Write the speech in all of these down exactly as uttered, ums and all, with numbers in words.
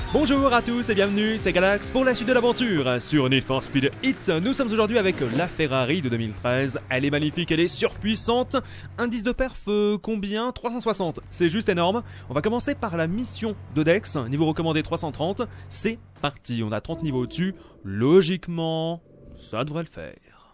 Bonjour à tous et bienvenue, c'est Galax pour la suite de l'aventure sur Need for Speed Heat. Nous sommes aujourd'hui avec la Ferrari de deux mille treize. Elle est magnifique, elle est surpuissante. Indice de perf euh, combien? trois cent soixante, c'est juste énorme. On va commencer par la mission de Dex, niveau recommandé trois cent trente. C'est parti, on a trente niveaux au-dessus. Logiquement, ça devrait le faire.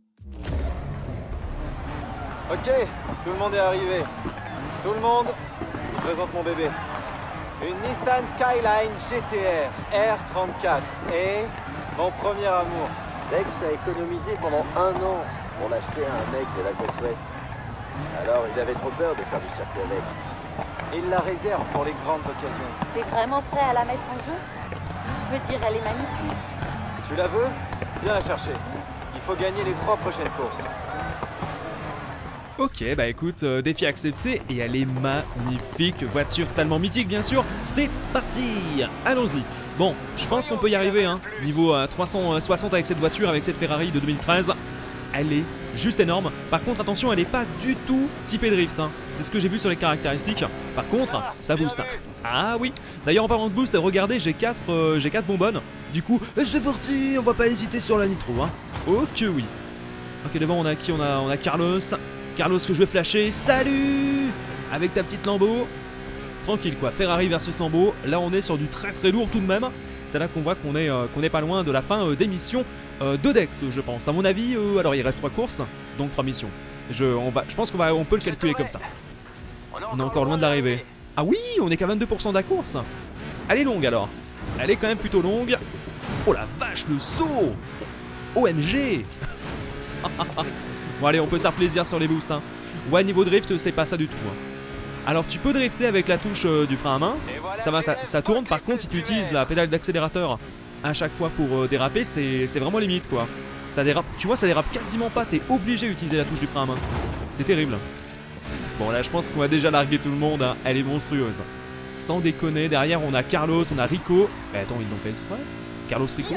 Ok, tout le monde est arrivé. Tout le monde, je vous présente mon bébé. Une Nissan Skyline G T R R trente-quatre et mon premier amour. Dex a économisé pendant un an pour l'acheter à un mec de la côte ouest. Alors il avait trop peur de faire du circuit avec. Il la réserve pour les grandes occasions. T'es vraiment prêt à la mettre en jeu? Je veux dire, elle est magnifique. Tu la veux? Viens la chercher. Il faut gagner les trois prochaines courses. Ok, bah écoute, euh, défi accepté et elle est magnifique, voiture tellement mythique bien sûr, c'est parti. Allons-y. Bon, je pense qu'on peut y arriver, hein. Niveau euh, trois cent soixante avec cette voiture, avec cette Ferrari de deux mille treize, elle est juste énorme. Par contre, attention, elle n'est pas du tout typée drift, hein. C'est ce que j'ai vu sur les caractéristiques. Par contre, ça booste. Ah oui. D'ailleurs, en parlant de boost, regardez, j'ai quatre, euh, j'ai quatre bonbonnes. Du coup, c'est parti, on va pas hésiter sur la nitro, hein. Ok, oui. Ok, devant, on a qui? On a, on a Carlos. Carlos que je vais flasher, salut. Avec ta petite Lambo. Tranquille quoi, Ferrari versus Lambo. Là on est sur du très très lourd tout de même. C'est là qu'on voit qu'on est, euh, qu'on est pas loin de la fin euh, des missions euh, de Dex je pense. À mon avis, euh, alors il reste trois courses, donc trois missions. Je, on va, je pense qu'on va, on peut le calculer comme ça. On est encore loin de l'arrivée. Ah oui, on est qu'à vingt-deux pour cent de la course. Elle est longue alors. Elle est quand même plutôt longue. Oh la vache, le saut. O M G. Bon allez, on peut se faire plaisir sur les boosts, hein. Ouais, niveau drift, c'est pas ça du tout, hein. Alors tu peux drifter avec la touche euh, du frein à main. Ça va, ça, ça tourne. Par contre, si tu utilises la pédale d'accélérateur à chaque fois pour euh, déraper, c'est vraiment limite quoi. Ça dérape, tu vois, ça dérape quasiment pas. T'es obligé d'utiliser la touche du frein à main. C'est terrible. Bon là, je pense qu'on va déjà larguer tout le monde, hein. Elle est monstrueuse. Sans déconner, derrière on a Carlos, on a Rico. Eh, attends, ils l'ont fait exprès. Carlos Rico.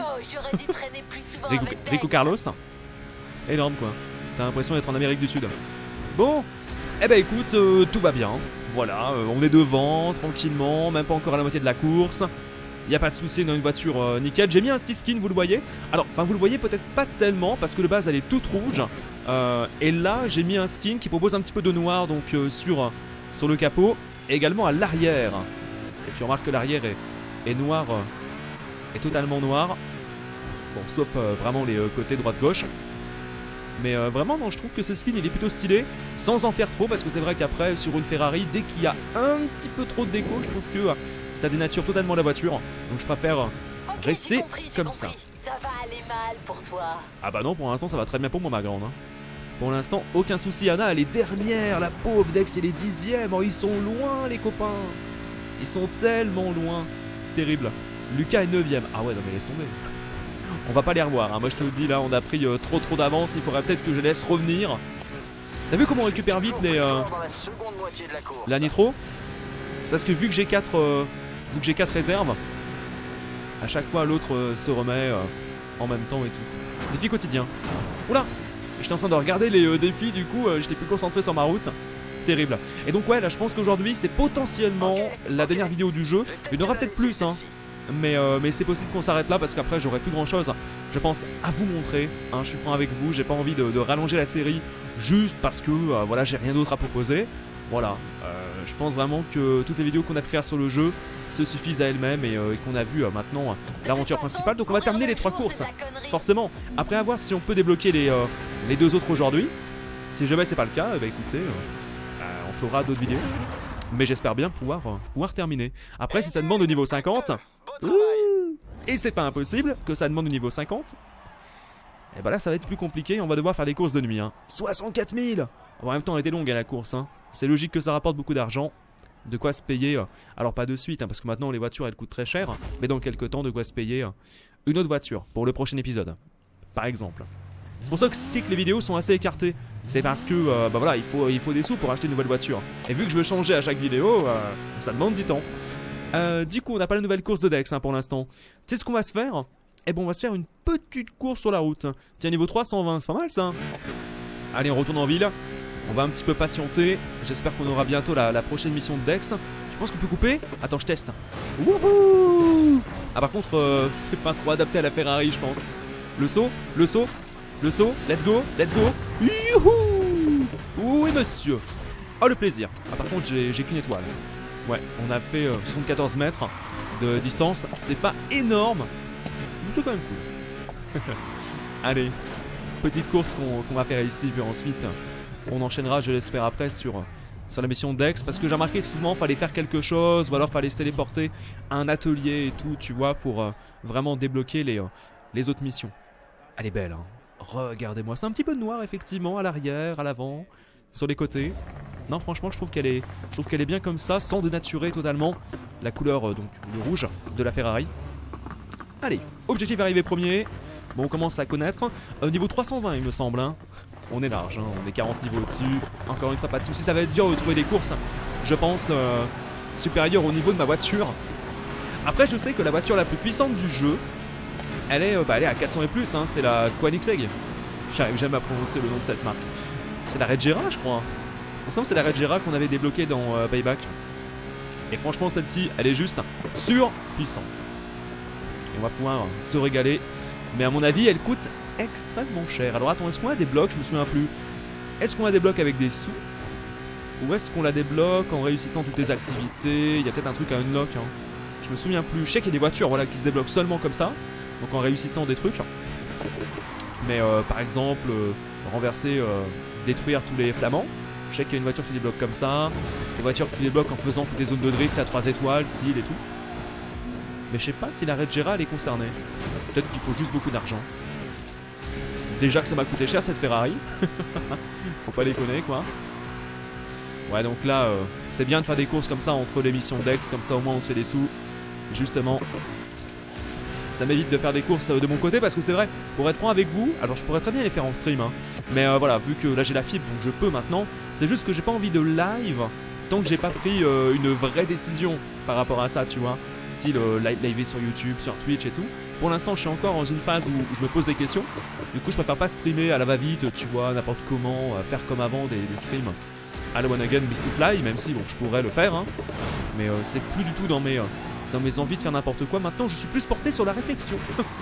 Rico, Rico Carlos. Énorme quoi. T'as l'impression d'être en Amérique du Sud. Bon, eh ben écoute, euh, tout va bien. Voilà, euh, on est devant, tranquillement, même pas encore à la moitié de la course. Il n'y a pas de souci, on a une voiture euh, nickel. J'ai mis un petit skin, vous le voyez. Alors, enfin vous le voyez peut-être pas tellement, parce que de base elle est toute rouge. Euh, et là, j'ai mis un skin qui propose un petit peu de noir, donc euh, sur, sur le capot, et également à l'arrière. Et tu remarques que l'arrière est, est noir, euh, est totalement noir. Bon, sauf euh, vraiment les euh, côtés droite-gauche. Mais euh, vraiment non, je trouve que ce skin il est plutôt stylé, sans en faire trop, parce que c'est vrai qu'après sur une Ferrari, dès qu'il y a un petit peu trop de déco, je trouve que euh, ça dénature totalement la voiture. Donc je préfère euh, okay, rester compris, comme ça. Ça va aller mal pour toi. Ah bah non, pour l'instant ça va très bien pour moi ma grande, hein. Pour l'instant aucun souci. Anna elle est dernière, la pauvre. Dex elle est dixième. Oh ils sont loin les copains. Ils sont tellement loin. Terrible. Lucas est neuvième. Ah ouais non mais laisse tomber. On va pas les revoir, hein. Moi je te le dis là, on a pris euh, trop trop d'avance, il faudrait peut-être que je laisse revenir. T'as vu comment on récupère vite les euh, la nitro? C'est parce que vu que j'ai quatre euh, vu que j'ai quatre réserves, à chaque fois l'autre euh, se remet euh, en même temps et tout. Défi quotidien. Oula, j'étais en train de regarder les euh, défis, du coup euh, j'étais plus concentré sur ma route. Terrible. Et donc ouais là je pense qu'aujourd'hui c'est potentiellement la dernière vidéo du jeu. Il y en aura peut-être plus hein. Mais, euh, mais c'est possible qu'on s'arrête là parce qu'après j'aurai plus grand chose, je pense, à vous montrer, hein. Je suis franc avec vous, j'ai pas envie de, de rallonger la série juste parce que euh, voilà, j'ai rien d'autre à proposer. Voilà, euh, je pense vraiment que toutes les vidéos qu'on a pu faire sur le jeu se suffisent à elles-mêmes et, euh, et qu'on a vu euh, maintenant euh, l'aventure principale. Donc on va terminer les trois courses, forcément. Après, à voir si on peut débloquer les, euh, les deux autres aujourd'hui. Si jamais c'est pas le cas, eh ben, écoutez, euh, euh, on fera d'autres vidéos. Mais j'espère bien pouvoir, euh, pouvoir terminer. Après, si ça demande au niveau cinquante... Ouh, et c'est pas impossible que ça demande au niveau cinquante. Et bah là ça va être plus compliqué, on va devoir faire des courses de nuit, hein. soixante-quatre mille. En même temps elle était longue à la course, hein. C'est logique que ça rapporte beaucoup d'argent. De quoi se payer, euh, alors pas de suite hein, parce que maintenant les voitures elles coûtent très cher. Mais dans quelques temps de quoi se payer euh, une autre voiture pour le prochain épisode, par exemple. C'est pour ça que c'est que les vidéos sont assez écartées. C'est parce que euh, bah voilà, il faut, il faut des sous pour acheter une nouvelle voiture. Et vu que je veux changer à chaque vidéo, euh, ça demande du temps. Euh, du coup, on n'a pas la nouvelle course de Dex hein, pour l'instant. Tu sais ce qu'on va se faire? Eh bon, on va se faire une petite course sur la route. Tiens, niveau trois cent vingt, c'est pas mal ça. Allez, on retourne en ville. On va un petit peu patienter. J'espère qu'on aura bientôt la, la prochaine mission de Dex. Je pense qu'on peut couper. Attends, je teste. Wouhou! Ah par contre, euh, c'est pas trop adapté à la Ferrari, je pense. Le saut, le saut, le saut. Let's go, let's go. Youhou! Oui, monsieur. Oh, le plaisir. Ah par contre, j'ai qu'une étoile. Ouais, on a fait euh, soixante-quatorze mètres de distance. C'est pas énorme, mais c'est quand même cool. Allez, petite course qu'on qu'on va faire ici, puis ensuite on enchaînera, je l'espère, après sur, sur la mission Dex. Parce que j'ai remarqué que souvent fallait faire quelque chose, ou alors fallait se téléporter à un atelier et tout, tu vois, pour euh, vraiment débloquer les, euh, les autres missions. Elle est belle, hein. Regardez-moi, c'est un petit peu noir effectivement, à l'arrière, à l'avant, sur les côtés. Non, franchement, je trouve qu'elle est, je trouve qu'elle est bien comme ça, sans dénaturer totalement la couleur, euh, donc le rouge de la Ferrari. Allez, objectif arrivé premier. Bon, on commence à connaître. Euh, niveau trois cent vingt, il me semble. Hein. On est large, hein. On est quarante niveaux au-dessus. Encore une fois, pas de soucis. Ça va être dur de trouver des courses, je pense, euh, supérieures au niveau de ma voiture. Après, je sais que la voiture la plus puissante du jeu, elle est, euh, bah, elle est à quatre cents et plus. Hein. C'est la Koenigsegg. J'arrive jamais à prononcer le nom de cette marque. C'est la Regera, je crois. Il me semble que c'est la Regera qu'on avait débloquée dans euh, Payback. Et franchement, celle-ci, elle est juste surpuissante. Et on va pouvoir se régaler. Mais à mon avis, elle coûte extrêmement cher. Alors attends, est-ce qu'on a des blocs? Je me souviens plus. Est-ce qu'on a des blocs avec des sous? Ou est-ce qu'on la débloque en réussissant toutes les activités? Il y a peut-être un truc à unlock. Hein. Je me souviens plus. Je sais qu'il y a des voitures, voilà, qui se débloquent seulement comme ça. Donc en réussissant des trucs. Mais euh, par exemple, euh, renverser, euh, détruire tous les flamands. Je sais qu'il y a une voiture qui débloque comme ça. Des voitures que tu débloques en faisant toutes les zones de drift à trois étoiles, style et tout. Mais je sais pas si la Regera elle est concernée. Peut-être qu'il faut juste beaucoup d'argent. Déjà que ça m'a coûté cher cette Ferrari. Faut pas déconner quoi. Ouais, donc là euh, c'est bien de faire des courses comme ça entre les missions Dex. Comme ça au moins on se fait des sous. Justement, ça m'évite de faire des courses de mon côté. Parce que c'est vrai, pour être franc avec vous, alors je pourrais très bien les faire en stream hein. Mais euh, voilà, vu que là j'ai la fibre donc je peux maintenant. C'est juste que j'ai pas envie de live tant que j'ai pas pris euh, une vraie décision par rapport à ça, tu vois. Style euh, live sur YouTube, sur Twitch et tout. Pour l'instant je suis encore dans une phase où je me pose des questions. Du coup je préfère pas streamer à la va-vite, tu vois, n'importe comment, euh, faire comme avant des, des streams à la one again, Beast to Fly, même si bon je pourrais le faire hein. Mais euh, c'est plus du tout dans mes, euh, dans mes envies de faire n'importe quoi. Maintenant je suis plus porté sur la réflexion.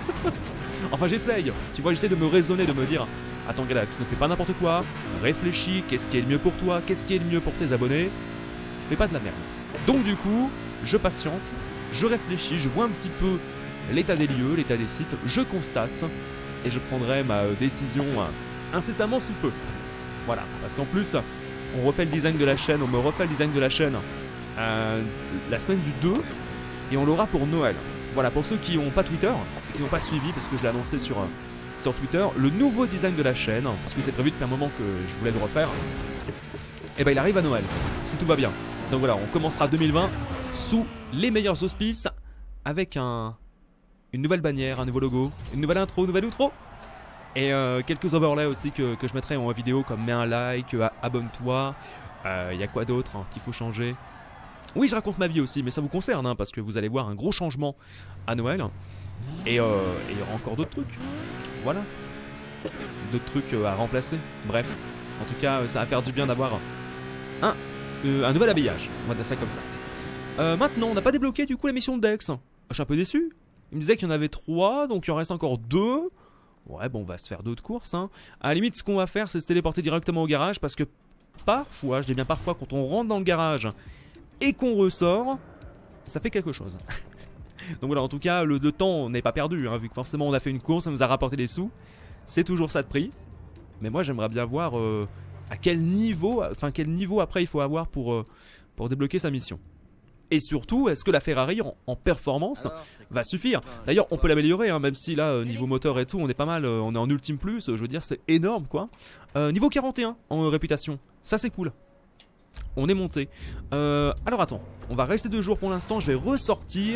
Enfin j'essaye, tu vois, j'essaie de me raisonner, de me dire attends Galax, ne fais pas n'importe quoi, réfléchis, qu'est-ce qui est le mieux pour toi, qu'est-ce qui est le mieux pour tes abonnés. Fais pas de la merde. Donc du coup, je patiente, je réfléchis, je vois un petit peu l'état des lieux, l'état des sites, je constate et je prendrai ma décision incessamment sous peu. Voilà, parce qu'en plus, on refait le design de la chaîne, on me refait le design de la chaîne euh, la semaine du deux et on l'aura pour Noël. Voilà, pour ceux qui n'ont pas Twitter, qui n'ont pas suivi, parce que je l'ai annoncé sur, sur Twitter, le nouveau design de la chaîne, parce que c'est prévu depuis un moment que je voulais le refaire, et ben il arrive à Noël, si tout va bien. Donc voilà, on commencera deux mille vingt sous les meilleurs auspices, avec un, une nouvelle bannière, un nouveau logo, une nouvelle intro, une nouvelle outro, et euh, quelques overlays aussi que, que je mettrai en vidéo, comme mets un like, abonne-toi, il euh, y a quoi d'autre hein, qu'il faut changer. Oui, je raconte ma vie aussi, mais ça vous concerne, hein, parce que vous allez voir un gros changement à Noël. Et euh, il y aura encore d'autres trucs. Voilà. D'autres trucs euh, à remplacer. Bref. En tout cas, ça va faire du bien d'avoir un, euh, un nouvel habillage. On va dire ça comme ça. Euh, maintenant, on n'a pas débloqué du coup la mission de Dex. Je suis un peu déçu. Il me disait qu'il y en avait trois, donc il en reste encore deux. Ouais, bon, on va se faire d'autres courses. Hein. À la limite, ce qu'on va faire, c'est se téléporter directement au garage, parce que parfois, je dis bien parfois, quand on rentre dans le garage et qu'on ressort, ça fait quelque chose. Donc voilà, en tout cas, le, le temps n'est pas perdu, hein, vu que forcément on a fait une course, ça nous a rapporté des sous. C'est toujours ça de prix. Mais moi j'aimerais bien voir euh, à quel niveau, enfin quel niveau après il faut avoir pour, euh, pour débloquer sa mission. Et surtout, est-ce que la Ferrari en, en performance Alors, va suffire? D'ailleurs, on peut l'améliorer, hein, même si là, euh, niveau moteur et tout, on est pas mal, euh, on est en ultime plus, euh, je veux dire, c'est énorme quoi. Euh, niveau quarante et un en euh, réputation, ça c'est cool. On est monté. Euh, alors attends, on va rester deux jours pour l'instant, je vais ressortir.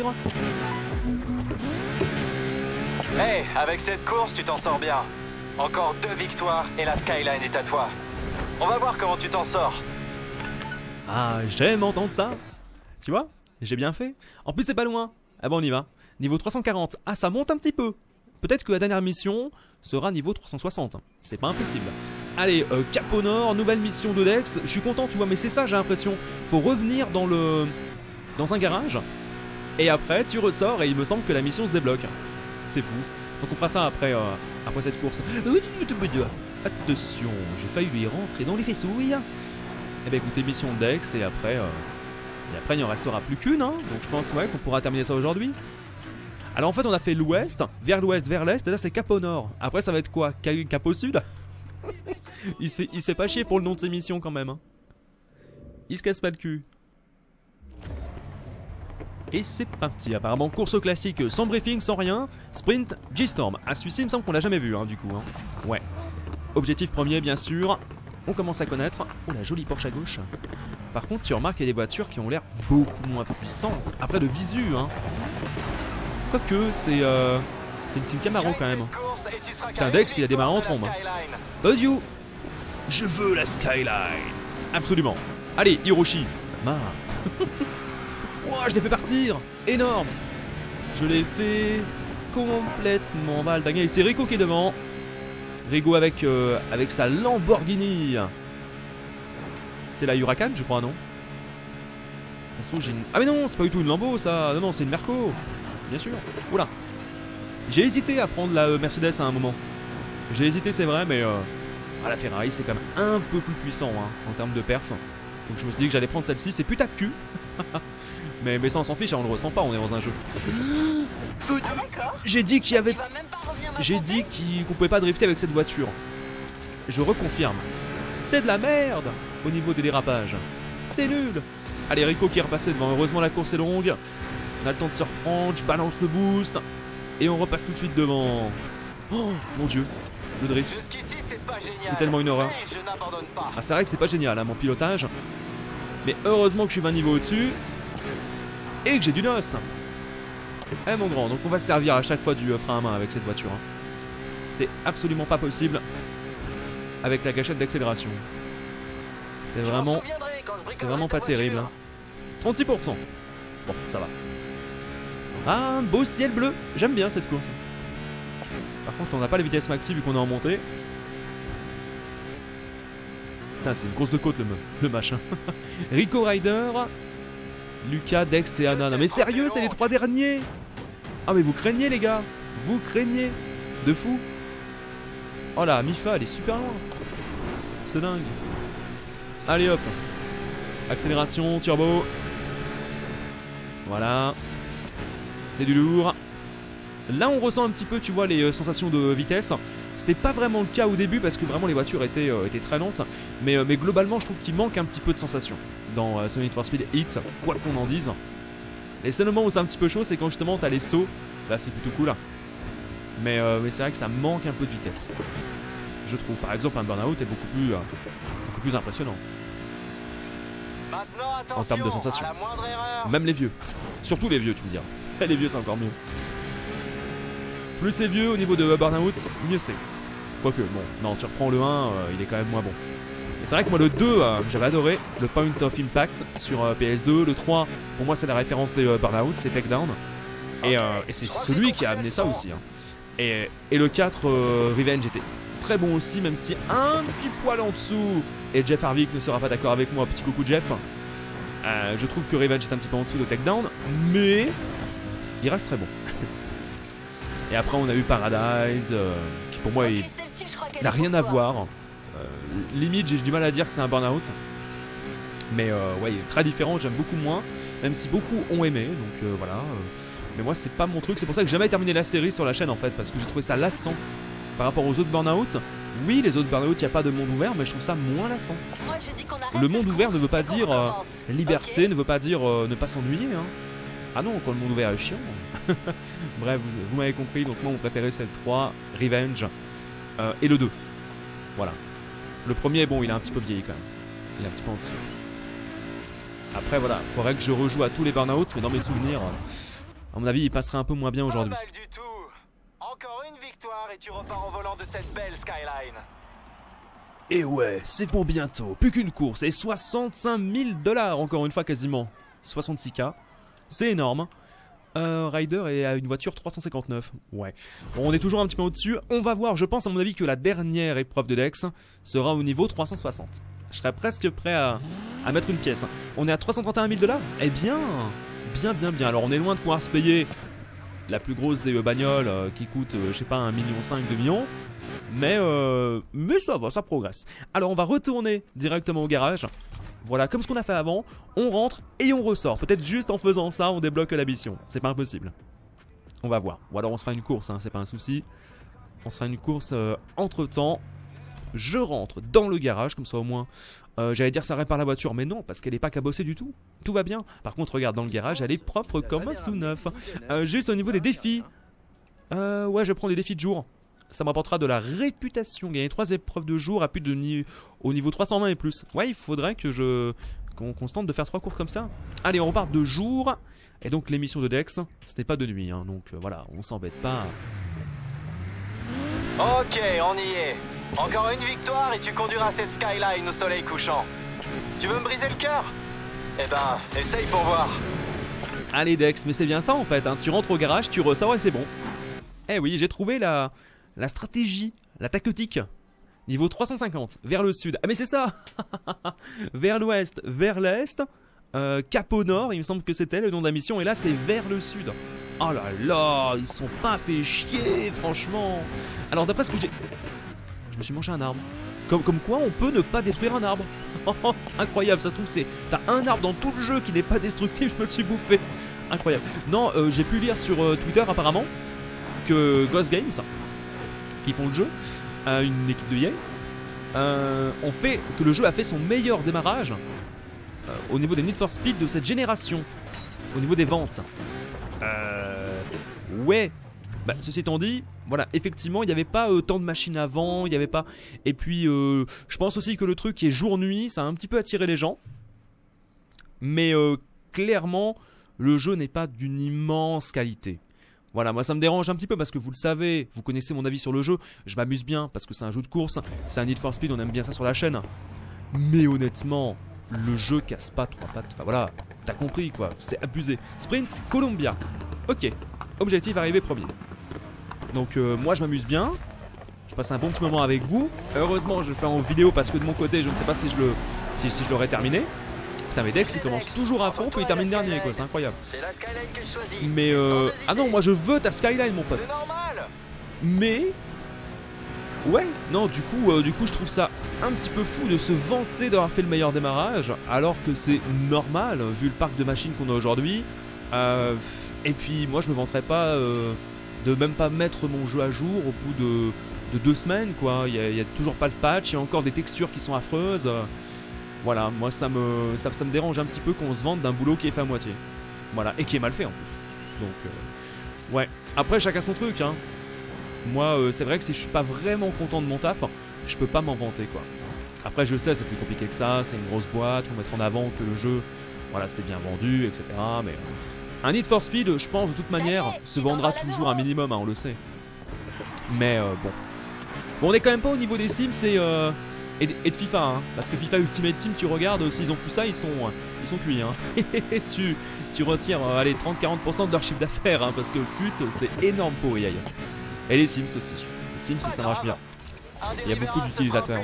Hey, avec cette course, tu t'en sors bien. Encore deux victoires et la skyline est à toi. On va voir comment tu t'en sors. Ah, j'aime entendre ça. Tu vois, j'ai bien fait. En plus, c'est pas loin. Ah bon, on y va. Niveau trois cent quarante. Ah, ça monte un petit peu. Peut-être que la dernière mission sera niveau trois cent soixante. C'est pas impossible. Allez, euh, Cap au Nord, nouvelle mission de Dex. Je suis content, tu vois, mais c'est ça, j'ai l'impression. Faut revenir dans le dans un garage. Et après, tu ressors et il me semble que la mission se débloque. C'est fou. Donc on fera ça après, euh, après cette course. Attention, j'ai failli lui rentrer dans les faissouilles. Eh bien écoutez, mission Dex et après, euh, et après il n'y en restera plus qu'une. Hein. Donc je pense ouais, qu'on pourra terminer ça aujourd'hui. Alors en fait on a fait l'ouest, vers l'ouest, vers l'est, et là c'est cap au nord. Après ça va être quoi? Cap au sud? il, se fait, il se fait pas chier pour le nom de ses missions quand même. Hein. Il se casse pas le cul. Et c'est parti, apparemment course au classique, sans briefing, sans rien. Sprint, G-Storm. Ah celui-ci il me semble qu'on l'a jamais vu hein, du coup. Hein. Ouais. Objectif premier bien sûr. On commence à connaître. Oh la jolie Porsche à gauche. Par contre tu remarques qu'il y a des voitures qui ont l'air beaucoup moins puissantes. Après de visu hein. Quoique c'est euh, c'est une petite Camaro quand même. Putain Dex il a démarré en trombe. Audio. Je veux la Skyline. Absolument. Allez Hiroshi. Marre. Ouah, je l'ai fait partir. Énorme. Je l'ai fait complètement valdinguer. Et c'est Rico qui est devant. Rigo avec, euh, avec sa Lamborghini. C'est la Huracan je crois non? Une... Ah mais non c'est pas du tout une Lambo ça. Non non c'est une Merco. Bien sûr. Oula. J'ai hésité à prendre la Mercedes à un moment. J'ai hésité c'est vrai mais euh, ah, la Ferrari c'est quand même un peu plus puissant hein, en termes de perf. Donc je me suis dit que j'allais prendre celle-ci. C'est putain de cul. mais, mais ça on s'en fiche, on le ressent pas, on est dans un jeu. J'ai dit qu'il y avait... J'ai dit qu'on pouvait pas drifter avec cette voiture. Je reconfirme. C'est de la merde au niveau des dérapages. C'est nul. Allez Rico qui est repassé devant. Heureusement la course est longue. On a le temps de se reprendre, je balance le boost. Et on repasse tout de suite devant. Oh mon dieu, le drift. C'est tellement une horreur. Ah c'est vrai que c'est pas génial hein, mon pilotage. Mais heureusement que je suis vingt niveaux au-dessus. Et que j'ai du noce. Eh mon grand, donc on va se servir à chaque fois du euh, frein à main avec cette voiture. Hein. C'est absolument pas possible avec la gâchette d'accélération. C'est vraiment... C'est vraiment pas terrible. Hein. trente-six pour cent. Bon, ça va. Ah, un beau ciel bleu. J'aime bien cette course. Par contre, on n'a pas la vitesse maxi vu qu'on est en montée. Putain, c'est une course de côte le, le machin. Rico Rider, Lucas, Dex et Anna. Non mais sérieux, c'est les trois derniers. Ah mais vous craignez les gars. Vous craignez. De fou. Oh là, Mifa, elle est super loin. C'est dingue. Allez hop. Accélération, turbo. Voilà. C'est du lourd. Là on ressent un petit peu tu vois les euh, sensations de vitesse. C'était pas vraiment le cas au début parce que vraiment les voitures étaient, euh, étaient très lentes. Mais, euh, mais globalement je trouve qu'il manque un petit peu de sensations dans euh, ce Need for Speed Heat, quoi qu'on en dise. Les seuls moments où c'est un petit peu chaud c'est quand justement t'as les sauts. Là c'est plutôt cool. Mais, euh, mais c'est vrai que ça manque un peu de vitesse. Je trouve par exemple un Burnout est beaucoup plus, euh, beaucoup plus impressionnant. En termes de sensations. Même les vieux. Surtout les vieux tu me diras. Les vieux c'est encore mieux. Plus c'est vieux au niveau de Burnout, mieux c'est. Quoique, bon, non, tu reprends le un, euh, il est quand même moins bon. Et c'est vrai que moi le deux, euh, j'avais adoré, le Point of Impact sur euh, P S deux, le trois, pour moi c'est la référence des euh, Burnout, c'est Takedown. Et, euh, et c'est celui qui a amené ça aussi. Hein. Et, et le quatre, euh, Revenge était très bon aussi, même si un petit poil en dessous, et Jeff Harvick ne sera pas d'accord avec moi, petit coucou Jeff. Euh, je trouve que Revenge est un petit peu en dessous de Takedown, mais il reste très bon. Et après on a eu Paradise, euh, qui pour moi n'a rien à voir. Euh, limite j'ai du mal à dire que c'est un Burnout. Mais euh, ouais, il est très différent, j'aime beaucoup moins. Même si beaucoup ont aimé, donc euh, voilà. Euh, mais moi c'est pas mon truc, c'est pour ça que j'ai jamais terminé la série sur la chaîne en fait. Parce que j'ai trouvé ça lassant par rapport aux autres Burnout. Oui, les autres Burnout, il n'y a pas de monde ouvert, mais je trouve ça moins lassant. Le monde ouvert ne veut pas dire euh, liberté, okay. Ne veut pas dire euh, ne pas s'ennuyer. Hein. Ah non, quand le monde ouvert est chiant. Bref, vous, vous m'avez compris, donc moi mon préféré c'est le trois, Revenge, euh, et le deux. Voilà. Le premier, bon, il est un petit peu vieilli quand même. Il est un petit peu en dessous. Après, voilà, faudrait que je rejoue à tous les Burnout, mais dans mes souvenirs, à mon avis, il passerait un peu moins bien aujourd'hui. Pas mal du tout. Encore une victoire et tu repars au volant de cette belle Skyline. Et ouais, c'est pour bientôt. Plus qu'une course et soixante-cinq mille dollars encore une fois quasiment. soixante-six K. C'est énorme. Euh, Ryder est à une voiture trois cent cinquante-neuf. Ouais. Bon, on est toujours un petit peu au-dessus. On va voir, je pense à mon avis que la dernière épreuve de Dex sera au niveau trois cent soixante. Je serais presque prêt à, à mettre une pièce. On est à trois cent trente et un mille dollars. Eh bien, bien bien bien. Alors on est loin de pouvoir se payer la plus grosse des bagnoles euh, qui coûte, euh, je sais pas, un million cinq, deux millions. Mais, euh, mais ça va, ça progresse. Alors on va retourner directement au garage. Voilà, comme ce qu'on a fait avant, on rentre et on ressort. Peut-être juste en faisant ça, on débloque la mission. C'est pas impossible. On va voir. Ou alors on se fera une course, hein, c'est pas un souci. On se fera une course euh, entre temps. Je rentre dans le garage, comme ça au moins, euh, j'allais dire ça répare la voiture, mais non, parce qu'elle n'est pas cabossée du tout. Tout va bien. Par contre, regarde, dans le garage, elle est propre comme un sous-neuf. Euh, juste au niveau des défis. Euh, ouais, je prends des défis de jour. Ça m'apportera de la réputation. Gagner trois épreuves de jour à plus de ni au niveau trois cent vingt et plus. Ouais, il faudrait que je qu'on qu'on se tente de faire trois cours comme ça. Allez, on repart de jour. Et donc l'émission de Dex, ce n'est pas de nuit, hein, donc euh, voilà, on s'embête pas. Ok, on y est. Encore une victoire et tu conduiras cette Skyline au soleil couchant. Tu veux me briser le cœur? Eh ben, essaye pour voir. Allez Dex, mais c'est bien ça en fait, hein. Tu rentres au garage, tu ressors et c'est bon. Eh oui, j'ai trouvé la, la stratégie, la tactique. Niveau trois cent cinquante, vers le sud. Ah mais c'est ça. Vers l'ouest, vers l'est. Euh, Cap au nord, il me semble que c'était le nom de la mission. Et là c'est vers le sud. Oh là là, ils sont pas fait chier, franchement. Alors d'après ce que j'ai... Je me suis mangé un arbre. Comme, comme quoi on peut ne pas détruire un arbre. Incroyable, ça se trouve c'est... T'as un arbre dans tout le jeu qui n'est pas destructible, je me le suis bouffé. Incroyable. Non, euh, j'ai pu lire sur euh, Twitter apparemment que Ghost Games, qui font le jeu, euh, une équipe de Yale, euh, ont fait que le jeu a fait son meilleur démarrage euh, au niveau des Need for Speed de cette génération, au niveau des ventes. Euh, ouais. Bah, ceci étant dit, voilà, effectivement, il n'y avait pas euh, tant de machines avant, il n'y avait pas. Et puis, euh, je pense aussi que le truc qui est jour-nuit, ça a un petit peu attiré les gens. Mais euh, clairement, le jeu n'est pas d'une immense qualité. Voilà, moi ça me dérange un petit peu parce que vous le savez, vous connaissez mon avis sur le jeu, je m'amuse bien parce que c'est un jeu de course, c'est un Need for Speed, on aime bien ça sur la chaîne. Mais honnêtement, le jeu casse pas trois pattes, enfin voilà, t'as compris quoi, c'est abusé. Sprint, Columbia, ok, objectif arrivé premier. Donc euh, moi je m'amuse bien, je passe un bon petit moment avec vous. Heureusement je le fais en vidéo parce que de mon côté je ne sais pas si je le si, si je l'aurais terminé. Putain mais Dex il commence toujours à fond puis il termine dernier quoi, c'est incroyable. Mais euh... ah non moi je veux ta Skyline mon pote. Mais ouais non du coup euh, du coup je trouve ça un petit peu fou de se vanter d'avoir fait le meilleur démarrage alors que c'est normal vu le parc de machines qu'on a aujourd'hui. Euh... Et puis moi je me vanterais pas euh, de même pas mettre mon jeu à jour au bout de, de deux semaines quoi. Il y, y a toujours pas de patch, il y a encore des textures qui sont affreuses. Voilà, moi ça me, ça, ça me dérange un petit peu qu'on se vante d'un boulot qui est fait à moitié. Voilà, et qui est mal fait en plus. Donc, euh, ouais. Après, chacun son truc, hein. Moi, euh, c'est vrai que si je suis pas vraiment content de mon taf, je peux pas m'en vanter, quoi. Après, je sais, c'est plus compliqué que ça, c'est une grosse boîte, faut mettre en avant que le jeu, voilà, c'est bien vendu, et cetera. Mais euh, un Need for Speed, je pense, de toute manière, se vendra toujours un minimum, hein, on le sait. Mais euh, bon. Bon, on est quand même pas au niveau des Sims et... Euh, Et de, et de FIFA, hein, parce que FIFA Ultimate Team, tu regardes, s'ils ont plus ça, ils sont, ils sont cuits. Hein. tu, tu retires euh, allez, trente à quarante pour cent de leur chiffre d'affaires, hein, parce que le fut, c'est énorme pour E A. Et les Sims aussi. Les Sims, ça marche bien. Il y a beaucoup d'utilisateurs.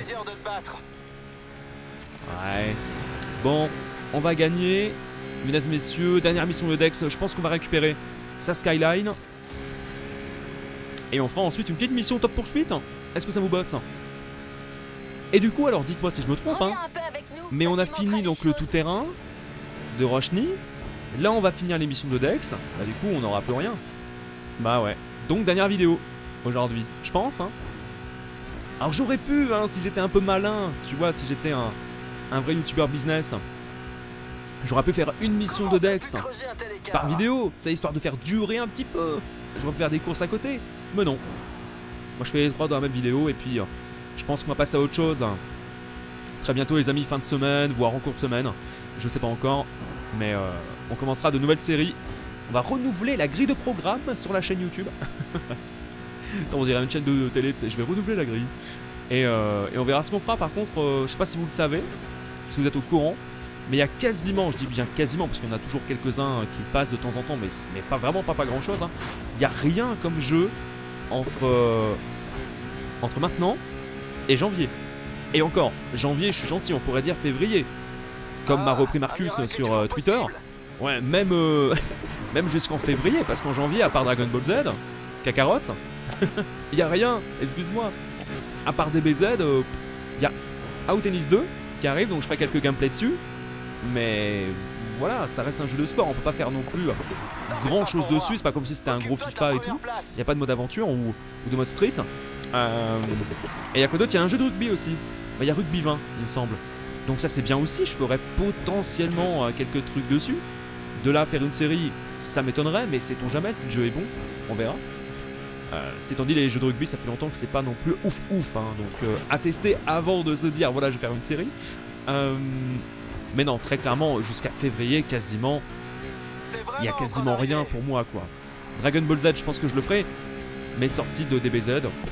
Ouais. Bon, on va gagner. Mesdames et messieurs, dernière mission de Dex, je pense qu'on va récupérer sa Skyline. Et on fera ensuite une petite mission top poursuite. Est-ce que ça vous botte ? Et du coup, alors dites-moi si je me trompe, hein, mais on a fini donc le tout-terrain de Roshni. Là, on va finir l'émission de Dex. Bah, du coup, on n'aura plus rien. Bah ouais. Donc, dernière vidéo aujourd'hui, je pense. Hein. Alors, j'aurais pu, hein, si j'étais un peu malin, tu vois, si j'étais un, un vrai youtubeur business, j'aurais pu faire une mission de Dex par vidéo. C'est histoire de faire durer un petit peu. J'aurais pu faire des courses à côté. Mais non. Moi, je fais les trois dans la même vidéo et puis... je pense qu'on va passer à autre chose. Très bientôt les amis, fin de semaine, voire en cours de semaine. Je sais pas encore. Mais euh, on commencera de nouvelles séries. On va renouveler la grille de programme sur la chaîne YouTube. Attends, on dirait une chaîne de télé, tu sais, je vais renouveler la grille. Et, euh, et on verra ce qu'on fera. Par contre, euh, je sais pas si vous le savez, si vous êtes au courant. Mais il y a quasiment, je dis bien quasiment, parce qu'on a toujours quelques-uns qui passent de temps en temps, mais, mais pas vraiment, pas, pas grand-chose. Hein. Il n'y a rien comme jeu entre, euh, entre maintenant et janvier. Et encore, janvier, je suis gentil, on pourrait dire février. Comme m'a repris Marcus sur euh, Twitter. Ouais, même, euh, même jusqu'en février, parce qu'en janvier, à part Dragon Ball Z, Kakarot, il y a rien, excuse-moi. À part D B Z, il euh, y a Out Tennis deux qui arrive, donc je ferai quelques gameplays dessus. Mais voilà, ça reste un jeu de sport, on peut pas faire non plus grand chose dessus, c'est pas comme si c'était un gros FIFA et tout. Il n'y a pas de mode aventure ou, ou de mode street. Euh, et il y a quoi d'autre? Il y a un jeu de rugby aussi. Il y a Rugby vingt, il me semble. Donc ça c'est bien aussi, je ferais potentiellement euh, quelques trucs dessus. De là à faire une série, ça m'étonnerait, mais sait-on jamais si le jeu est bon, on verra. Euh, c'est étant dit, les jeux de rugby, ça fait longtemps que c'est pas non plus ouf ouf, hein, donc euh, à tester avant de se dire voilà je vais faire une série. Euh, mais non, très clairement, jusqu'à février, quasiment, il y a quasiment rien pour moi quoi. Dragon Ball Z, je pense que je le ferai, mais sortie de D B Z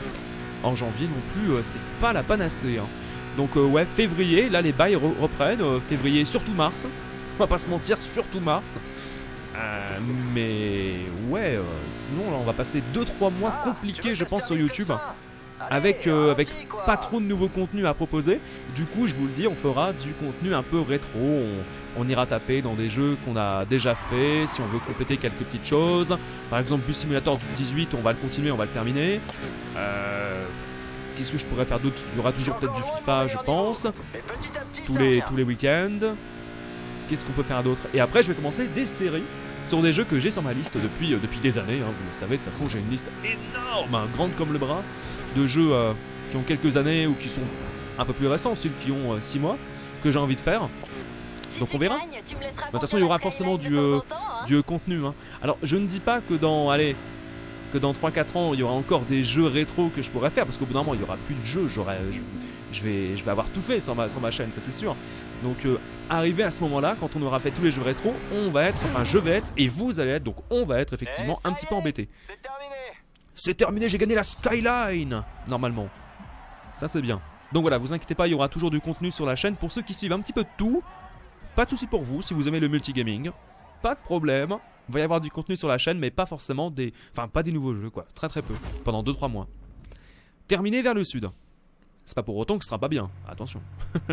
en janvier non plus, euh, c'est pas la panacée. Hein. Donc euh, ouais, février, là les bails re reprennent, euh, février, surtout mars. On va pas se mentir, surtout mars. Euh, mais ouais, euh, sinon là on va passer deux trois mois compliqués je pense sur YouTube. Avec, euh, avec pas trop de nouveaux contenus à proposer. Du coup je vous le dis, on fera du contenu un peu rétro. On, on ira taper dans des jeux qu'on a déjà fait. Si on veut compléter quelques petites choses. Par exemple Bus Simulator dix-huit, on va le continuer, on va le terminer. euh, Qu'est-ce que je pourrais faire d'autre? Il y aura toujours peut-être du FIFA je pense. Tous les, tous les week-ends. Qu'est-ce qu'on peut faire d'autre? Et après je vais commencer des séries sur des jeux que j'ai sur ma liste depuis, euh, depuis des années, hein, vous le savez, de toute façon j'ai une liste énorme, hein, grande comme le bras, de jeux euh, qui ont quelques années ou qui sont un peu plus récents, ceux qui ont six euh, mois, que j'ai envie de faire. Donc on verra. De toute façon il y aura forcément du, euh, temps, hein. du contenu. Hein. Alors je ne dis pas que dans, allez, que dans trois quatre ans il y aura encore des jeux rétro que je pourrais faire, parce qu'au bout d'un moment il n'y aura plus de jeux, j'aurai... Je... Je vais, je vais avoir tout fait sur ma, sur ma chaîne, ça c'est sûr. Donc euh, arrivé à ce moment-là, quand on aura fait tous les jeux rétro, on va être, enfin je vais être, et vous allez être, donc on va être effectivement un petit peu embêté. C'est terminé. C'est terminé, j'ai gagné la Skyline, normalement. Ça c'est bien. Donc voilà, vous inquiétez pas, il y aura toujours du contenu sur la chaîne pour ceux qui suivent un petit peu de tout. Pas de soucis pour vous, si vous aimez le multigaming, pas de problème. Il va y avoir du contenu sur la chaîne, mais pas forcément des, enfin pas des nouveaux jeux quoi, très très peu, pendant deux trois mois. Terminé vers le sud. C'est pas pour autant que ce sera pas bien, attention.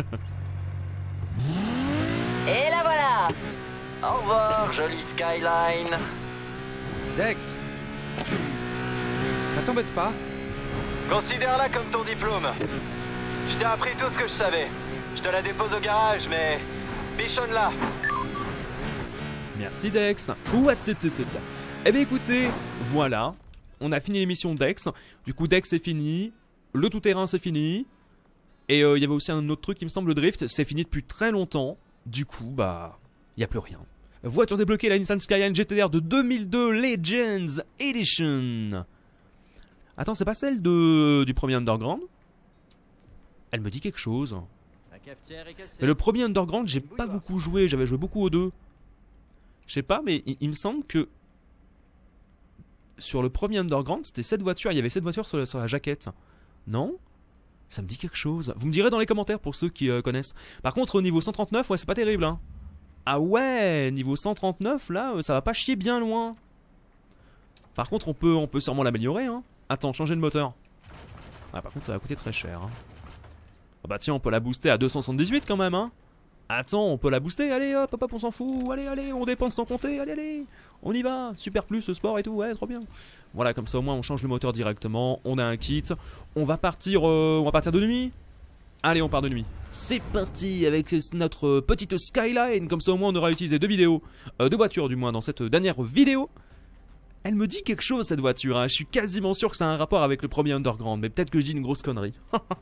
Et la voilà. Au revoir, jolie Skyline. Dex, tu... ça t'embête pas? Considère-la comme ton diplôme. Je t'ai appris tout ce que je savais. Je te la dépose au garage, mais... bichonne-la. Merci Dex. Ouah, eh bien écoutez, voilà. On a fini l'émission Dex. Du coup Dex c'est fini. Le tout-terrain c'est fini. Et il euh, y avait aussi un autre truc qui me semble, le drift, c'est fini depuis très longtemps. Du coup, bah, il n'y a plus rien. Voiture débloquée, la Nissan Skyline G T R de deux mille deux Legends Edition. Attends, c'est pas celle de du premier Underground? Elle me dit quelque chose. Mais le premier Underground, j'ai pas beaucoup joué, j'avais joué beaucoup aux deux. Je sais pas, mais il, il me semble que sur le premier Underground, c'était cette voiture, il y avait cette voiture sur, le, sur la jaquette. Non? Ça me dit quelque chose. Vous me direz dans les commentaires pour ceux qui euh, connaissent. Par contre, au niveau cent trente-neuf, ouais, c'est pas terrible. Hein. Ah ouais, niveau cent trente-neuf, là, euh, ça va pas chier bien loin. Par contre, on peut, on peut sûrement l'améliorer. Hein. Attends, changer le moteur. Ah, par contre, ça va coûter très cher. Hein. Ah bah tiens, on peut la booster à deux cent soixante-dix-huit quand même. Hein. Attends, on peut la booster. Allez, hop, hop, hop, on s'en fout. Allez, allez, on dépense sans compter. Allez, allez, on y va. Super plus, ce sport et tout. Ouais, trop bien. Voilà, comme ça au moins on change le moteur directement. On a un kit. On va partir, euh, on va partir de nuit. Allez, on part de nuit. C'est parti avec notre petite Skyline. Comme ça au moins on aura utilisé deux vidéos, euh, deux voitures du moins dans cette dernière vidéo. Elle me dit quelque chose cette voiture. Hein. Je suis quasiment sûr que ça a un rapport avec le premier Underground, mais peut-être que je dis une grosse connerie.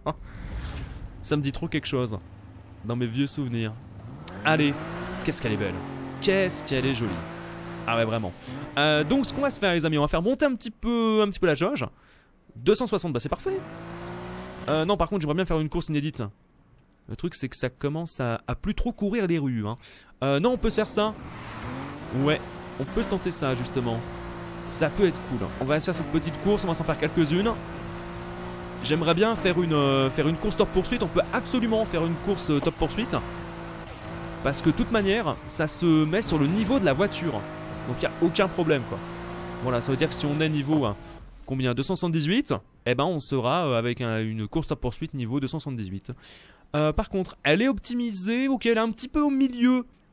Ça me dit trop quelque chose. Dans mes vieux souvenirs. Allez, qu'est-ce qu'elle est belle. Qu'est-ce qu'elle est jolie. Ah ouais, vraiment. Euh, donc ce qu'on va se faire les amis, on va faire monter un petit peu, un petit peu la jauge. deux cent soixante, bah c'est parfait. Euh, non par contre j'aimerais bien faire une course inédite. Le truc c'est que ça commence à, à plus trop courir les rues. Hein. Euh, non on peut se faire ça. Ouais, on peut se tenter ça justement. Ça peut être cool. On va se faire cette petite course, on va s'en faire quelques-unes. J'aimerais bien faire une, euh, faire une course top poursuite. On peut absolument faire une course euh, top poursuite. Parce que de toute manière, ça se met sur le niveau de la voiture. Donc il n'y a aucun problème quoi. Voilà, ça veut dire que si on est niveau hein, combien deux cent soixante-dix-huit, eh ben on sera euh, avec un, une course top poursuite niveau deux cent soixante-dix-huit. Euh, par contre, elle est optimisée. Ok, elle est un petit peu au milieu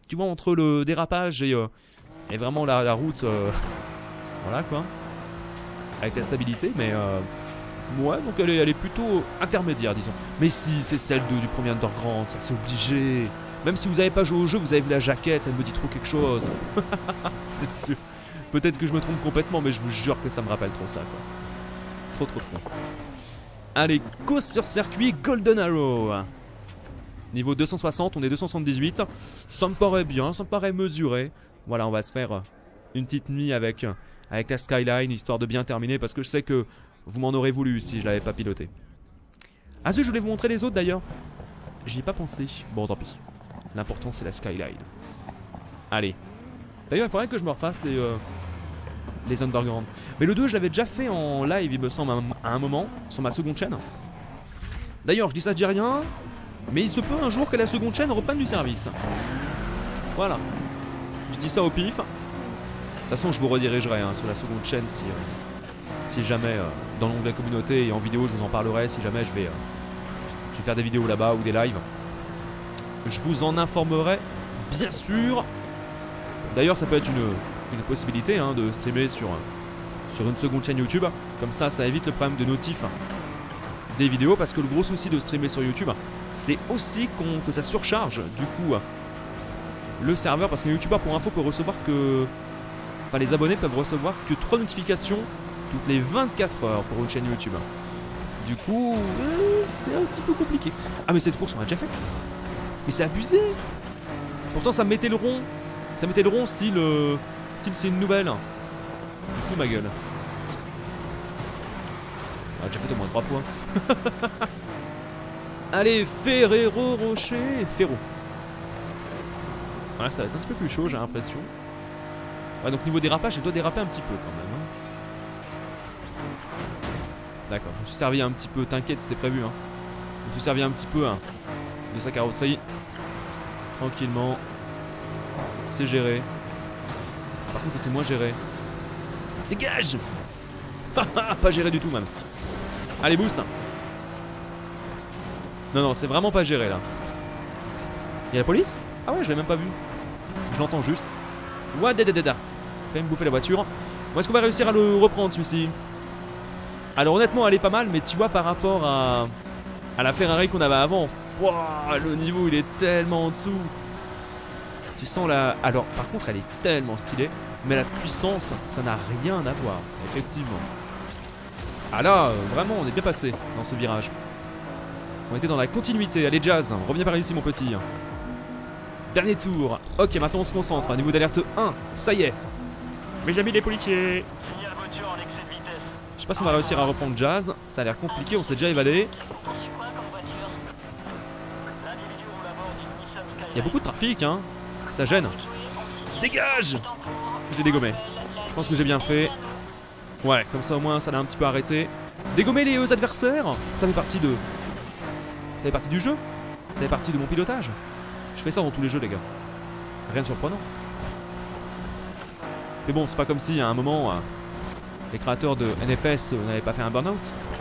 tu vois, entre le dérapage et, euh, et vraiment la, la route, euh, voilà quoi, avec la stabilité, mais euh, ouais, donc elle est, elle est plutôt intermédiaire, disons. Mais si, c'est celle de, du premier Underground, ça c'est obligé. Même si vous n'avez pas joué au jeu, vous avez vu la jaquette, elle me dit trop quelque chose. C'est sûr. Peut-être que je me trompe complètement, mais je vous jure que ça me rappelle trop ça, quoi. Trop, trop, trop. Allez, course sur circuit Golden Arrow. Niveau deux cent soixante, on est deux cent soixante-dix-huit. Ça me paraît bien, ça me paraît mesuré. Voilà, on va se faire une petite nuit avec, avec la Skyline, histoire de bien terminer, parce que je sais que vous m'en aurez voulu si je l'avais pas piloté. Ah zut, je voulais vous montrer les autres d'ailleurs. J'y ai pas pensé. Bon, tant pis. L'important, c'est la Skyline. Allez. D'ailleurs, il faudrait que je me refasse les, euh, les Underground. Mais le deux, je l'avais déjà fait en live, il me semble, à un moment, sur ma seconde chaîne. D'ailleurs, je dis ça, je dis rien. Mais il se peut un jour que la seconde chaîne reprenne du service. Voilà. Je dis ça au pif. De toute façon, je vous redirigerai hein, sur la seconde chaîne si, euh, si jamais, euh, dans l'onglet communauté et en vidéo, je vous en parlerai. Si jamais je vais, euh, je vais faire des vidéos là-bas ou des lives. Je vous en informerai, bien sûr. D'ailleurs, ça peut être une, une possibilité hein, de streamer sur, sur une seconde chaîne YouTube. Comme ça, ça évite le problème de notif des vidéos. Parce que le gros souci de streamer sur YouTube, c'est aussi qu'on, que ça surcharge du coup le serveur. Parce qu'un YouTuber, pour info, peut recevoir que... Enfin, les abonnés peuvent recevoir que trois notifications toutes les vingt-quatre heures pour une chaîne YouTube. Du coup, euh, c'est un petit peu compliqué. Ah, mais cette course, on l'a déjà faite. Mais c'est abusé. Pourtant, ça me mettait le rond. Ça mettait le rond style... Euh, style, c'est une nouvelle. Du coup, ma gueule. On l'a déjà fait au moins trois fois. Allez, Ferrero Rocher. Ferro. Ouais, ça va être un petit peu plus chaud, j'ai l'impression. Ouais, donc niveau dérapage, elle doit déraper un petit peu quand même. Hein. D'accord, je me suis servi un petit peu, t'inquiète, c'était prévu. Hein. Je me suis servi un petit peu hein, de sa carrosserie. Tranquillement. C'est géré. Par contre, ça c'est moins géré. Dégage. Pas géré du tout, même. Allez, boost. Non, non, c'est vraiment pas géré là. Y'a la police? Ah ouais, je l'ai même pas vu. Je l'entends juste. Wadadadada. Fait me bouffer la voiture. Bon, est-ce qu'on va réussir à le reprendre celui-ci? Alors honnêtement, elle est pas mal, mais tu vois par rapport à, à la Ferrari qu'on avait avant, wow, le niveau il est tellement en dessous. Tu sens la... Alors par contre, elle est tellement stylée, mais la puissance, ça n'a rien à voir, effectivement. Ah là, vraiment, on est bien passé dans ce virage. On était dans la continuité. Allez, Jazz, reviens par ici, mon petit. Dernier tour. Ok, maintenant on se concentre. Niveau d'alerte un, ça y est. Mes amis les policiers. Je sais pas si on va réussir à reprendre Jazz. Ça a l'air compliqué, on s'est déjà évadé. Il y a beaucoup de trafic, hein. Ça gêne. Dégage. Je l'ai dégommé. Je pense que j'ai bien fait. Ouais, comme ça au moins ça l'a un petit peu arrêté. Dégommer les euh, adversaires, ça fait partie de... Ça fait partie du jeu. Ça fait partie de mon pilotage. Je fais ça dans tous les jeux, les gars. Rien de surprenant. Mais bon, c'est pas comme si à un moment, euh, les créateurs de N F S euh, n'avaient pas fait un burn-out.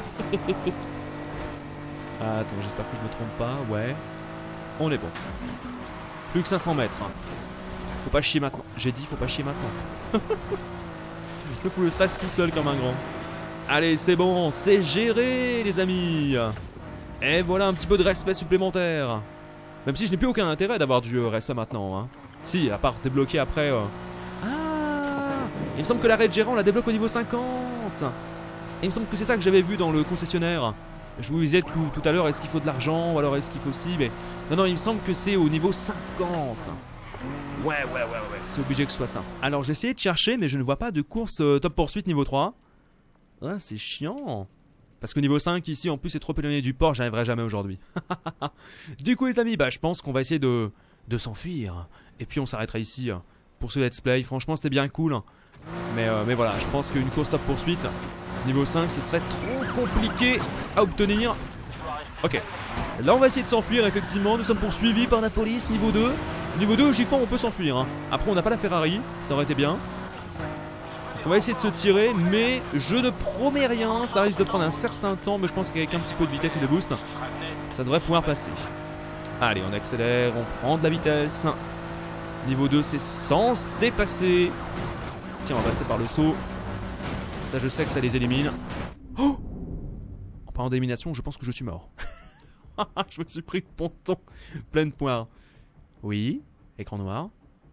Ah, attends, j'espère que je me trompe pas. Ouais. On est bon. Plus que cinq cents mètres. Hein. Faut pas chier maintenant. J'ai dit, faut pas chier maintenant. Je me fous le stress tout seul comme un grand. Allez, c'est bon, c'est géré, les amis. Et voilà un petit peu de respect supplémentaire. Même si je n'ai plus aucun intérêt d'avoir du respect maintenant. Hein. Si, à part débloquer après... Euh... Ah, il me semble que l'arrêt de gérant la débloque au niveau cinquante. Et il me semble que c'est ça que j'avais vu dans le concessionnaire. Je vous disais tout, tout à l'heure, est-ce qu'il faut de l'argent ou alors est-ce qu'il faut ci, mais... Non, non, il me semble que c'est au niveau cinquante. Ouais, ouais, ouais, ouais, c'est obligé que ce soit ça. Alors j'ai essayé de chercher, mais je ne vois pas de course euh, top poursuite niveau trois. Ah, c'est chiant. Parce que niveau cinq, ici, en plus, c'est trop éloigné du port, j'y arriverai jamais aujourd'hui. Du coup, les amis, bah, je pense qu'on va essayer de, de s'enfuir. Et puis, on s'arrêtera ici euh, pour ce let's play. Franchement, c'était bien cool. Mais, euh, mais voilà, je pense qu'une course top poursuite, niveau cinq, ce serait trop compliqué à obtenir. Ok. Là, on va essayer de s'enfuir, effectivement. Nous sommes poursuivis par la police, niveau deux. Niveau deux, logiquement, on peut s'enfuir. Hein. Après, on n'a pas la Ferrari, ça aurait été bien. On va essayer de se tirer, mais je ne promets rien. Ça risque de prendre un certain temps, mais je pense qu'avec un petit peu de vitesse et de boost, ça devrait pouvoir passer. Allez, on accélère, on prend de la vitesse. Niveau deux, c'est censé passer. Tiens, on va passer par le saut. Ça, je sais que ça les élimine. Oh! En parlant d'élimination, je pense que je suis mort. Je me suis pris le ponton plein de poires. Oui, écran noir.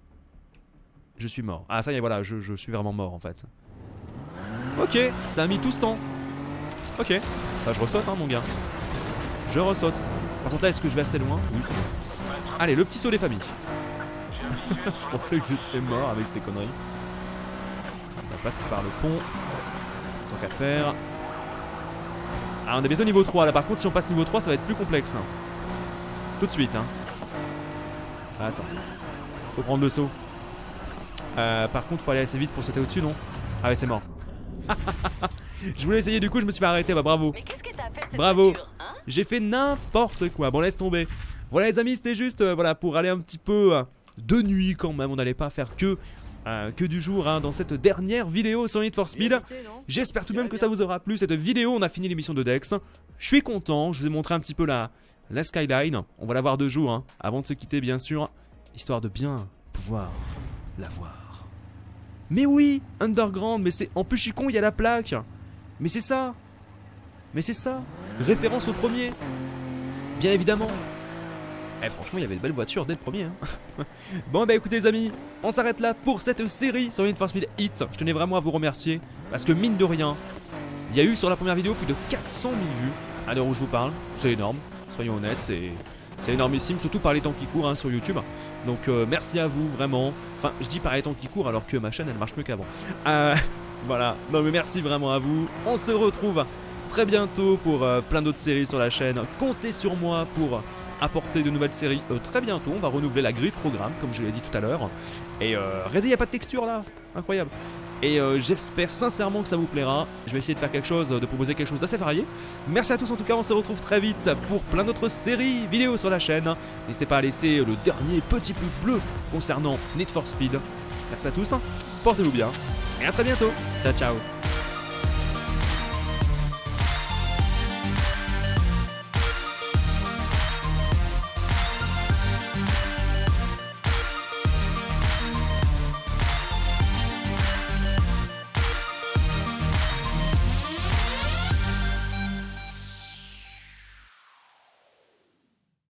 Je suis mort. Ah, ça y est, voilà, je, je suis vraiment mort en fait. Ok, ça a mis tout ce temps. Ok, bah je ressaute, hein, mon gars. Je ressaute. Par contre, là, est-ce que je vais assez loin? Oui, c'est bon. Allez, le petit saut des familles. Je pensais que j'étais mort avec ces conneries. Ça passe par le pont. Tant qu'à faire. Ah, on est bientôt niveau trois là. Par contre, si on passe niveau trois, ça va être plus complexe. Hein. Tout de suite. Hein. Ah, attends. Faut prendre le saut. Euh, par contre, faut aller assez vite pour sauter au-dessus, non? Ah, ouais, c'est mort. Je voulais essayer, du coup, je me suis fait arrêter. Bah, bravo. Mais qu'est-ce que t'as fait cette Bravo. voiture, hein? J'ai fait n'importe quoi. Bon, laisse tomber. Voilà, les amis, c'était juste euh, voilà, pour aller un petit peu euh, de nuit quand même. On n'allait pas faire que. Euh, que du jour hein, dans cette dernière vidéo sur Need for Speed. J'espère tout de même que ça vous aura plu cette vidéo. On a fini l'émission de Dex. Je suis content, je vous ai montré un petit peu la, la skyline. On va la voir deux jours hein, avant de se quitter bien sûr, histoire de bien pouvoir la voir. Mais oui, Underground, mais c'est... En plus je suis con, il y a la plaque. Mais c'est ça. Mais c'est ça. Référence au premier. Bien évidemment. Eh, franchement, il y avait de belles voitures dès le premier. Hein. Bon, bah écoutez, les amis, on s'arrête là pour cette série sur Need for Speed Heat. Je tenais vraiment à vous remercier parce que, mine de rien, il y a eu sur la première vidéo plus de quatre cent mille vues à l'heure où je vous parle. C'est énorme, soyons honnêtes, c'est c'est énormissime, surtout par les temps qui courent hein, sur YouTube. Donc, euh, merci à vous, vraiment. Enfin, je dis par les temps qui courent alors que ma chaîne, elle marche mieux qu'avant. Euh, voilà, non mais merci vraiment à vous. On se retrouve très bientôt pour euh, plein d'autres séries sur la chaîne. Comptez sur moi pour apporter de nouvelles séries euh, très bientôt. On va renouveler la grille de programme comme je l'ai dit tout à l'heure. Et euh, regardez, il n'y a pas de texture là, incroyable. Et euh, j'espère sincèrement que ça vous plaira. Je vais essayer de faire quelque chose, de proposer quelque chose d'assez varié. Merci à tous en tout cas, on se retrouve très vite pour plein d'autres séries vidéo sur la chaîne. N'hésitez pas à laisser le dernier petit pouce bleu concernant Need for Speed. Merci à tous, portez-vous bien et à très bientôt. Ciao ciao.